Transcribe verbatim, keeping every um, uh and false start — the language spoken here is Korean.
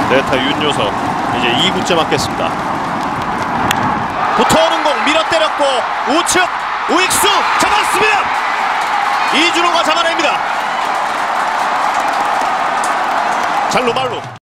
네타 윤요석 이제 이 구째 맞겠습니다. 붙어오는 공 밀어 때렸고 우측 우익수 잡았습니다. 이준호가 잡아냅니다. 잘로 말로